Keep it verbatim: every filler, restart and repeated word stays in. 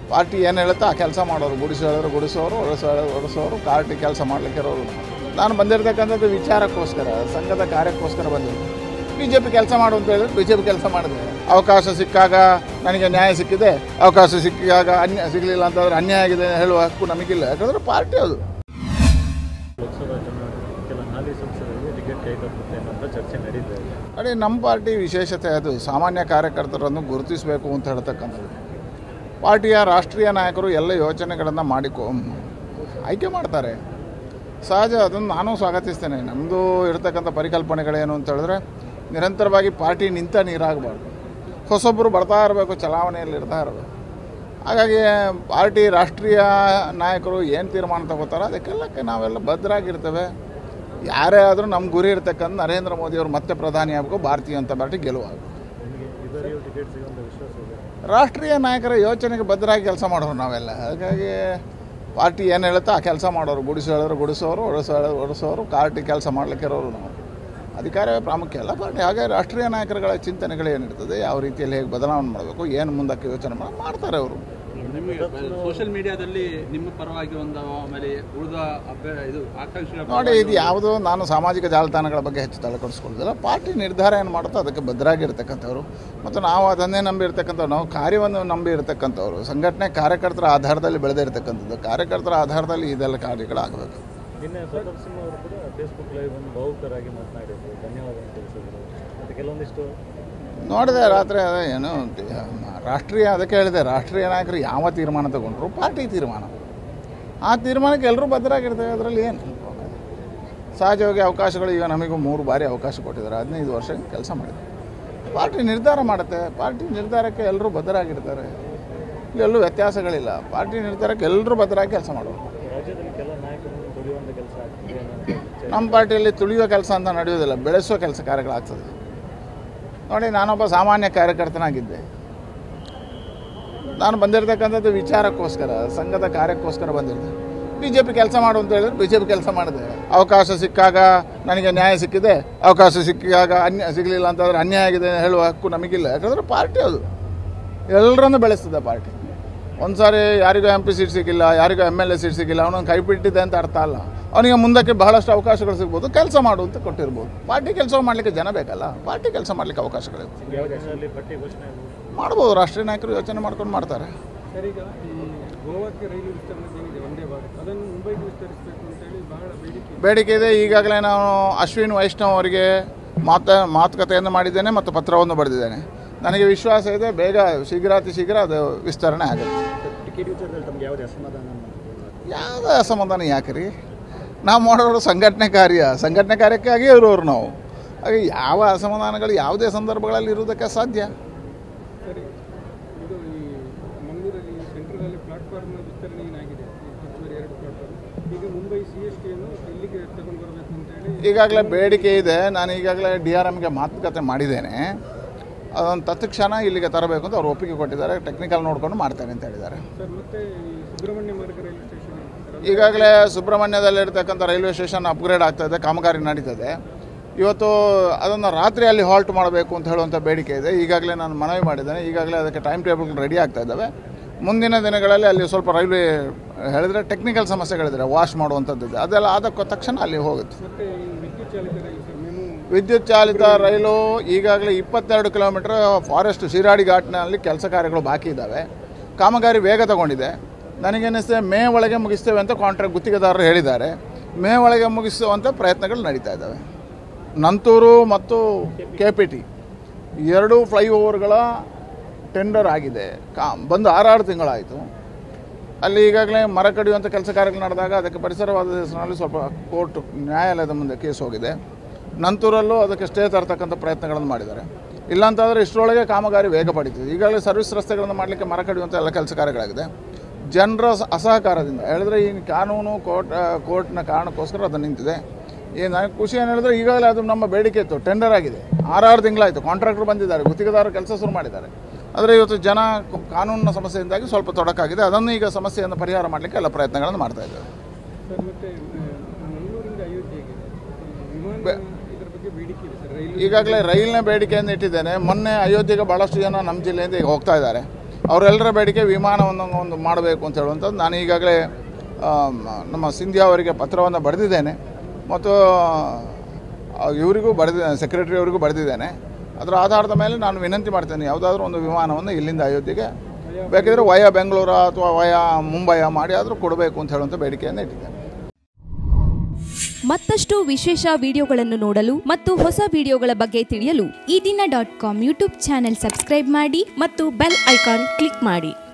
Party ಏನು ಹೇಳುತ್ತೋ ಆ ಕೆಲಸ ಮಾಡೋರು, ಗುಡಿಸಿ ಹೇಳಿದ್ರು ಗುಡಿಸೋರು, ಒಡಿಸೋ ಹೇಳಿದ್ರು ಒಡಿಸೋರು, ಪಾರ್ಟಿ ಕೆಲಸ ಮಾಡಲಿಕ್ಕೆ ಇರೋರು. ನಾನು ಬಂದಿರತಕ್ಕಂಥದ್ದು ವಿಚಾರಕ್ಕೋಸ್ಕರ, ಸಂಘದ ಕಾರ್ಯಕ್ಕೋಸ್ಕರ ಬಂದಿದ್ದೆ. ಬಿ ಜೆ ಪಿ ಕೆಲಸ ಮಾಡು ಅಂತ ಹೇಳಿದ್ರೆ ಬಿ ಜೆ ಪಿ ಕೆಲಸ ಮಾಡಿದೆ. ಅವಕಾಶ ಸಿಕ್ಕಾಗ ನನಗೆ ನ್ಯಾಯ ಸಿಕ್ಕಿದೆ, ಅವಕಾಶ ಸಿಕ್ಕಾಗ ಅನ್ಯಾಯ ಸಿಗಲಿಲ್ಲ ಅಂತಂದರೆ ಅನ್ಯಾಯ ಆಗಿದೆ ಹೇಳುವ ಹಕ್ಕು ನಮಗಿಲ್ಲ. ಯಾಕಂದರೆ ಪಾರ್ಟಿ ಅದು. ಅದೇ ನಮ್ಮ ಪಾರ್ಟಿ ವಿಶೇಷತೆ ಅದು. ಸಾಮಾನ್ಯ ಕಾರ್ಯಕರ್ತರನ್ನು ಗುರುತಿಸಬೇಕು ಅಂತ ಹೇಳ್ತಕ್ಕಂಥದ್ದು. ಪಾರ್ಟಿಯ ರಾಷ್ಟ್ರೀಯ ನಾಯಕರು ಎಲ್ಲ ಯೋಚನೆಗಳನ್ನು ಮಾಡಿಕೊ ಆಯ್ಕೆ ಮಾಡ್ತಾರೆ, ಸಹಜ. ಅದನ್ನು ನಾನು ಸ್ವಾಗತಿಸ್ತೇನೆ. ನಮ್ಮದು ಇರತಕ್ಕಂಥ ಪರಿಕಲ್ಪನೆಗಳೇನು ಅಂತ ಹೇಳಿದ್ರೆ, ನಿರಂತರವಾಗಿ ಪಾರ್ಟಿ ನಿಂತ ನೀರಾಗಬಾರ್ದು, ಹೊಸೊಬ್ಬರು ಬರ್ತಾ ಇರಬೇಕು, ಚಲಾವಣೆಯಲ್ಲಿ ಇರ್ತಾ ಇರಬೇಕು. ಹಾಗಾಗಿ ಪಾರ್ಟಿ ರಾಷ್ಟ್ರೀಯ ನಾಯಕರು ಏನು ತೀರ್ಮಾನ ತಗೋತಾರೋ ಅದಕ್ಕೆಲ್ಲಕ್ಕೆ ನಾವೆಲ್ಲ ಬದ್ಧರಾಗಿರ್ತೇವೆ. ಯಾರೇ ಆದರೂ ನಮ್ಮ ಗುರಿ ಇರ್ತಕ್ಕಂಥ ನರೇಂದ್ರ ಮೋದಿಯವರು ಮತ್ತೆ ಪ್ರಧಾನಿ ಆಗಬೇಕು, ಭಾರತೀಯ ಜನತಾ ಪಾರ್ಟಿ ಗೆಲುವಾಗಬೇಕು. ರಾಷ್ಟ್ರೀಯ ನಾಯಕರ ಯೋಚನೆಗೆ ಬದ್ಧರಾಗಿ ಕೆಲಸ ಮಾಡೋರು ನಾವೆಲ್ಲ. ಹಾಗಾಗಿ ಪಾರ್ಟಿ ಏನು ಹೇಳುತ್ತೋ ಆ ಕೆಲಸ ಮಾಡೋರು, ಗುಡಿಸಿ ಹೇಳಿದ್ರು ಗುಡಿಸೋರು, ಒಡಿಸೋ ಹೇಳಿದ್ರು ಒಡಿಸೋರು, ಪಾರ್ಟಿ ಕೆಲಸ ಮಾಡಲಿಕ್ಕೆ ಇರೋರು ನಾವು. ಅಧಿಕಾರವೇ ಪ್ರಾಮುಖ್ಯ ಅಲ್ಲ ಪಾರ್ಟಿ. ಹಾಗೆ ರಾಷ್ಟ್ರೀಯ ನಾಯಕರುಗಳ ಚಿಂತನೆಗಳೇನಿರ್ತದೆ, ಯಾವ ರೀತಿಯಲ್ಲಿ ಹೇಗೆ ಬದಲಾವಣೆ ಮಾಡಬೇಕು, ಏನು ಮುಂದಕ್ಕೆ ಯೋಚನೆ ಮಾಡಿ ಮಾಡ್ತಾರೆ ಅವರು. ಸೋಷಿಯಲ್ ಮೀಡಿಯಾದಲ್ಲಿ ನಿಮ್ಮ ಪರವಾಗಿ ಒಂದು ಆಮೇಲೆ ಉಳಿದ ಇದು ಆಕಾಂಕ್ಷೆ ನೋಡಿ, ಇದು ಯಾವುದೋ ನಾನು ಸಾಮಾಜಿಕ ಜಾಲತಾಣಗಳ ಬಗ್ಗೆ ಹೆಚ್ಚು ತಲೆಕೊಡಿಸ್ಕೊಳ್ಳೋದಿಲ್ಲ. ಪಾರ್ಟಿ ನಿರ್ಧಾರ ಏನು ಮಾಡುತ್ತೋ ಅದಕ್ಕೆ ಬದ್ಧರಾಗಿರ್ತಕ್ಕಂಥವ್ರು, ಮತ್ತು ನಾವು ಅದನ್ನೇ ನಂಬಿ ಇರ್ತಕ್ಕಂಥವ್ರು. ನಾವು ಕಾರ್ಯವನ್ನು ನಂಬಿ ಇರತಕ್ಕಂಥವ್ರು. ಸಂಘಟನೆ ಕಾರ್ಯಕರ್ತರ ಆಧಾರದಲ್ಲಿ ಬೆಳೆದಿರ್ತಕ್ಕಂಥದ್ದು. ಕಾರ್ಯಕರ್ತರ ಆಧಾರದಲ್ಲಿ ಇದೆಲ್ಲ ಕಾರ್ಯಗಳಾಗಬೇಕು. ನಿನ್ನೆ ಪ್ರತಾಪ್ ಸಿಂಹ ಅವರು ಕೂಡ ಫೇಸ್ಬುಕ್ ಲೈವ್ ಒಂದು ಭಾವುಕರಾಗಿ ಮಾತನಾಡಿದ್ರು, ಧನ್ಯವಾದ ತಿಳಿಸಿದ್ರು. ಮತ್ತು ಕೆಲವೊಂದಿಷ್ಟು ನೋಡಿದೆ ರಾತ್ರಿ. ಅದೇ ಏನು ರಾಷ್ಟ್ರೀಯ, ಅದಕ್ಕೆ ಹೇಳಿದೆ, ರಾಷ್ಟ್ರೀಯ ನಾಯಕರು ಯಾವ ತೀರ್ಮಾನ ತಗೊಂಡ್ರು ಪಾರ್ಟಿ ತೀರ್ಮಾನ, ಆ ತೀರ್ಮಾನಕ್ಕೆ ಎಲ್ಲರೂ ಬದ್ಧರಾಗಿರ್ತೇವೆ. ಅದರಲ್ಲಿ ಏನು ಸಹಜವಾಗಿ ಅವಕಾಶಗಳು ಈಗ ನಮಗೂ ಮೂರು ಬಾರಿ ಅವಕಾಶ ಕೊಟ್ಟಿದ್ದಾರೆ. ಹದಿನೈದು ವರ್ಷ ಕೆಲಸ ಮಾಡಿದ್ದಾರೆ. ಪಾರ್ಟಿ ನಿರ್ಧಾರ ಮಾಡುತ್ತೆ. ಪಾರ್ಟಿ ನಿರ್ಧಾರಕ್ಕೆ ಎಲ್ಲರೂ ಬದ್ಧರಾಗಿರ್ತಾರೆ. ಇಲ್ಲೆಲ್ಲೂ ವ್ಯತ್ಯಾಸಗಳಿಲ್ಲ. ಪಾರ್ಟಿ ನಿರ್ಧಾರಕ್ಕೆ ಎಲ್ಲರೂ ಬದ್ಧರಾಗಿ ಕೆಲಸ ಮಾಡೋರು. ರಾಜ್ಯದಲ್ಲಿ ಕೆಲ ನಾಯಕರು ತುಳಿಯುವಂಥ ಕೆಲಸ ಆಗ್ತದೆ. ನಮ್ಮ ಪಾರ್ಟಿಯಲ್ಲಿ ತುಳಿಯುವ ಕೆಲಸ ಅಂತ ನಡೆಯೋದಿಲ್ಲ, ಬೆಳೆಸುವ ಕೆಲಸ ಕಾರ್ಯಗಳಾಗ್ತದೆ. ನೋಡಿ, ನಾನೊಬ್ಬ ಸಾಮಾನ್ಯ ಕಾರ್ಯಕರ್ತನಾಗಿದ್ದೆ. ನಾನು ಬಂದಿರತಕ್ಕಂಥದ್ದು ವಿಚಾರಕ್ಕೋಸ್ಕರ, ಸಂಘದ ಕಾರ್ಯಕ್ಕೋಸ್ಕರ ಬಂದಿದ್ದೆ. ಬಿ ಜೆ ಪಿ ಕೆಲಸ ಮಾಡು ಅಂತ ಹೇಳಿದ್ರೆ ಬಿ ಜೆ ಪಿ ಕೆಲಸ ಮಾಡಿದೆ. ಅವಕಾಶ ಸಿಕ್ಕಾಗ ನನಗೆ ನ್ಯಾಯ ಸಿಕ್ಕಿದೆ, ಅವಕಾಶ ಸಿಕ್ಕಾಗ ಅನ್ಯಾಯ ಸಿಗಲಿಲ್ಲ ಅಂತಂದರೆ ಅನ್ಯಾಯ ಆಗಿದೆ ಹೇಳುವ ಹಕ್ಕು ನಮಗಿಲ್ಲ. ಯಾಕಂದರೆ ಪಾರ್ಟಿ ಅದು ಎಲ್ಲರನ್ನೂ ಬೆಳೆಸ್ತದೆ. ಪಾರ್ಟಿ ಒಂದು ಸಾರಿ ಯಾರಿಗೂ ಎಂ ಪಿ ಸೀಟ್ ಸಿಕ್ಕಿಲ್ಲ, ಯಾರಿಗೂ ಎಮ್ ಎಲ್ ಎ ಸೀಟ್ ಸಿಕ್ಕಿಲ್ಲ, ಅವನೊಂದು ಕೈ ಬಿಟ್ಟಿದೆ ಅಂತ ಅರ್ಥ ಅಲ್ಲ. ಅವನಿಗೆ ಮುಂದಕ್ಕೆ ಬಹಳಷ್ಟು ಅವಕಾಶಗಳು ಸಿಗ್ಬೋದು, ಕೆಲಸ ಮಾಡು ಅಂತ ಕೊಟ್ಟಿರ್ಬೋದು. ಪಾರ್ಟಿ ಕೆಲಸ ಮಾಡಲಿಕ್ಕೆ ಜನ ಬೇಕಲ್ಲ, ಪಾರ್ಟಿ ಕೆಲಸ ಮಾಡಲಿಕ್ಕೆ ಅವಕಾಶಗಳಿವೆ. ಮಾಡ್ಬೋದು. ರಾಷ್ಟ್ರೀಯ ನಾಯಕರು ಯೋಚನೆ ಮಾಡ್ಕೊಂಡು ಮಾಡ್ತಾರೆ. ಬೇಡಿಕೆ ಇದೆ. ಈಗಾಗಲೇ ನಾನು ಅಶ್ವಿನ್ ವೈಷ್ಣವ್ ಅವರಿಗೆ ಮಾತು ಮಾತುಕತೆಯನ್ನು ಮಾಡಿದ್ದೇನೆ ಮತ್ತು ಪತ್ರವನ್ನು ಬರೆದಿದ್ದೇನೆ. ನನಗೆ ವಿಶ್ವಾಸ ಇದೆ, ಬೇಗ ಶೀಘ್ರಾತಿ ಶೀಘ್ರ ಅದು ವಿಸ್ತರಣೆ ಆಗುತ್ತೆ. ಯಾವುದೇ ಅಸಮಾಧಾನ ಯಾಕೆ ರೀ? ನಾವು ಮಾಡೋರು ಸಂಘಟನೆ ಕಾರ್ಯ, ಸಂಘಟನೆ ಕಾರ್ಯಕ್ಕಾಗಿ ಇರೋರು ನಾವು. ಹಾಗೆ ಯಾವ ಅಸಮಾಧಾನಗಳು ಯಾವುದೇ ಸಂದರ್ಭಗಳಲ್ಲಿ ಇರುವುದಕ್ಕೆ ಸಾಧ್ಯ. ಈಗಾಗಲೇ ಬೇಡಿಕೆ ಇದೆ. ನಾನು ಈಗಾಗಲೇ ಡಿ ಆರ್ ಎಮ್ಗೆ ಮಾತುಕತೆ ಮಾಡಿದ್ದೇನೆ. ಅದೊಂದು ತತ್ಕ್ಷಣ ಇಲ್ಲಿಗೆ ತರಬೇಕು ಅಂತ ಅವ್ರು ಒಪ್ಪಿಗೆ ಕೊಟ್ಟಿದ್ದಾರೆ. ಟೆಕ್ನಿಕಲ್ ನೋಡ್ಕೊಂಡು ಮಾಡ್ತೇನೆ ಅಂತ ಹೇಳಿದ್ದಾರೆ. ಈಗಾಗಲೇ ಸುಬ್ರಹ್ಮಣ್ಯದಲ್ಲಿರ್ತಕ್ಕಂಥ ರೈಲ್ವೆ ಸ್ಟೇಷನ್ ಅಪ್ಗ್ರೇಡ್ ಆಗ್ತಾಯಿದೆ, ಕಾಮಗಾರಿ ನಡೀತದೆ. ಇವತ್ತು ಅದನ್ನು ರಾತ್ರಿ ಅಲ್ಲಿ ಹಾಲ್ಟ್ ಮಾಡಬೇಕು ಅಂತ ಹೇಳುವಂಥ ಬೇಡಿಕೆ ಇದೆ. ಈಗಾಗಲೇ ನಾನು ಮನವಿ ಮಾಡಿದ್ದೇನೆ. ಈಗಾಗಲೇ ಅದಕ್ಕೆ ಟೈಮ್ ಟೇಬಲ್ ರೆಡಿ ಆಗ್ತಾ ಇದ್ದಾವೆ. ಮುಂದಿನ ದಿನಗಳಲ್ಲಿ ಅಲ್ಲಿ ಸ್ವಲ್ಪ ರೈಲ್ವೆ ಹೇಳಿದ್ರೆ ಟೆಕ್ನಿಕಲ್ ಸಮಸ್ಯೆಗಳಿದ್ರೆ ವಾಶ್ ಮಾಡುವಂಥದ್ದು ಅದೆಲ್ಲ ಆದ ತಕ್ಷಣ ಅಲ್ಲಿ ಹೋಗುತ್ತೆ. ವಿದ್ಯುತ್ ಚಾಲಿತ ರೈಲು ಈಗಾಗಲೇ ಇಪ್ಪತ್ತೆರಡು ಕಿಲೋಮೀಟರ್ ಫಾರೆಸ್ಟ್ ಶಿರಾಡಿ ಘಾಟ್ನಲ್ಲಿ ಕೆಲಸ ಕಾರ್ಯಗಳು ಬಾಕಿ ಇದ್ದಾವೆ. ಕಾಮಗಾರಿ ವೇಗ ತಗೊಂಡಿದೆ. ನನಗೇನಿಸ್ತದೆ ಮೇ ಒಳಗೆ ಮುಗಿಸ್ತೇವೆ ಅಂತ ಕಾಂಟ್ರಾಕ್ಟ್ ಗುತ್ತಿಗೆದಾರರು ಹೇಳಿದ್ದಾರೆ. ಮೇ ಒಳಗೆ ಮುಗಿಸುವಂಥ ಪ್ರಯತ್ನಗಳು ನಡೀತಾ ಇದ್ದಾವೆ. ನಂತೂರು ಮತ್ತು ಕೆ ಪಿ ಟಿ ಎರಡೂ ಫ್ಲೈಓವರ್ಗಳ ಟೆಂಡರ್ ಆಗಿದೆ. ಕಾ ಬಂದು ಆರಾರು ತಿಂಗಳಾಯಿತು. ಅಲ್ಲಿ ಈಗಾಗಲೇ ಮರ ಕಡಿಯುವಂಥ ಕೆಲಸ ಕಾರ್ಯಗಳು ನಡೆದಾಗ ಅದಕ್ಕೆ ಪರಿಸರವಾದ ಹೆಸರಿನಲ್ಲಿ ಸ್ವಲ್ಪ ಕೋರ್ಟ್ ನ್ಯಾಯಾಲಯದ ಮುಂದೆ ಕೇಸ್ ಹೋಗಿದೆ. ನಂತೂರಲ್ಲೂ ಅದಕ್ಕೆ ಸ್ಟೇ ತರ್ತಕ್ಕಂಥ ಪ್ರಯತ್ನಗಳನ್ನು ಮಾಡಿದ್ದಾರೆ. ಇಲ್ಲಾಂತಂದರೆ ಇಷ್ಟರೊಳಗೆ ಕಾಮಗಾರಿ ವೇಗ ಪಡೀತಿದೆ. ಈಗಾಗಲೇ ಸರ್ವಿಸ್ ರಸ್ತೆಗಳನ್ನು ಮಾಡಲಿಕ್ಕೆ ಮರ ಕಡಿಯುವಂಥ ಎಲ್ಲ ಕೆಲಸ ಕಾರ್ಯಗಳಾಗಿದೆ. ಜನರ ಅಸಹಕಾರದಿಂದ ಹೇಳಿದ್ರೆ ಈ ಕಾನೂನು ಕೋರ್ಟ್ ಕೋರ್ಟ್ನ ಕಾರಣಕ್ಕೋಸ್ಕರ ಅದು ನಿಂತಿದೆ. ಈ ನನಗೆ ಖುಷಿ ಏನು ಹೇಳಿದ್ರೆ ಈಗಾಗಲೇ ಅದು ನಮ್ಮ ಬೇಡಿಕೆ ಇತ್ತು, ಟೆಂಡರ್ ಆಗಿದೆ. ಆರಾರು ತಿಂಗಳಾಯಿತು. ಕಾಂಟ್ರಾಕ್ಟರ್ ಬಂದಿದ್ದಾರೆ, ಗುತ್ತಿಗೆದಾರರು ಕೆಲಸ ಶುರು ಮಾಡಿದ್ದಾರೆ. ಆದರೆ ಇವತ್ತು ಜನ ಕಾನೂನಿನ ಸಮಸ್ಯೆಯಿಂದಾಗಿ ಸ್ವಲ್ಪ ತೊಡಕಾಗಿದೆ. ಅದನ್ನು ಈಗ ಸಮಸ್ಯೆಯನ್ನು ಪರಿಹಾರ ಮಾಡಲಿಕ್ಕೆ ಎಲ್ಲ ಪ್ರಯತ್ನಗಳನ್ನು ಮಾಡ್ತಾ ಇದ್ದೇವೆ. ಈಗಾಗಲೇ ರೈಲಿನ ಬೇಡಿಕೆಯನ್ನು ಇಟ್ಟಿದ್ದೇನೆ. ಮೊನ್ನೆ ಅಯೋಧ್ಯೆಗೆ ಭಾಳಷ್ಟು ಜನ ನಮ್ಮ ಜಿಲ್ಲೆಯಿಂದ ಈಗ ಹೋಗ್ತಾ ಇದ್ದಾರೆ. ಅವರೆಲ್ಲರ ಬೇಡಿಕೆ ವಿಮಾನವನ್ನು ಒಂದು ಮಾಡಬೇಕು ಅಂತ ಹೇಳುವಂಥದ್ದು ನಾನು ಈಗಾಗಲೇ ನಮ್ಮ ಸಿಂಧ್ಯಾ ಅವರಿಗೆ ಪತ್ರವನ್ನು ಬರೆದಿದ್ದೇನೆ ಮತ್ತು ಇವರಿಗೂ ಬರೆದಿದ್ದೇನೆ, ಸೆಕ್ರೆಟರಿ ಅವರಿಗೂ ಬರೆದಿದ್ದೇನೆ. ಅದರ ಆಧಾರದ ಮೇಲೆ ನಾನು ವಿನಂತಿ ಮಾಡ್ತೇನೆ, ಯಾವುದಾದ್ರೂ ಒಂದು ವಿಮಾನವನ್ನು ಇಲ್ಲಿಂದ ಅಯೋಧ್ಯೆಗೆ ಬೇಕಿದ್ರೆ ವಯ ಬೆಂಗಳೂರು ಅಥವಾ ವಯ ಮುಂಬೈ ಮಾಡಿ ಆದರೂ ಕೊಡಬೇಕು ಅಂತ ಹೇಳುವಂಥ ಬೇಡಿಕೆಯನ್ನು ಇಟ್ಟಿದ್ದೇನೆ. ಮತ್ತಷ್ಟು ವಿಶೇಷ ವಿಡಿಯೋಗಳನ್ನು ನೋಡಲು ಮತ್ತು ಹೊಸ ವಿಡಿಯೋಗಳ ಬಗ್ಗೆ ತಿಳಿಯಲು Ee Dina dot com YouTube channel subscribe ಮಾಡಿ ಮತ್ತು ಬೆಲ್ ಐಕಾನ್ ಕ್ಲಿಕ್ ಮಾಡಿ.